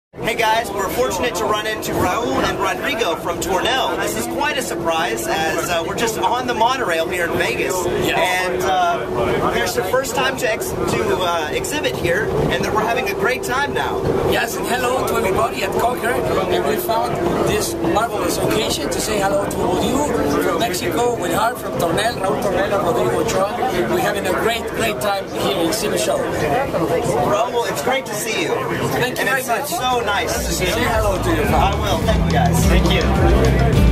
Hey guys, we're fortunate to run into Raul and Rodrigo from Tornel. This is quite a surprise as we're just on the monorail here in Vegas. And it's their first time to exhibit here, and that we're having a great time now. Yes, and hello to everybody at Conquer, and we found this marvelous occasion to say hello to all you from Mexico with Hart from Tornel, Raul Tornel and Rodrigo Ochoa. We're having a great time here in SEMA show. Raul, it's great to see you. Thank you very much. It's so nice to see you. Say hello to your I will. Thank you guys. Thank you.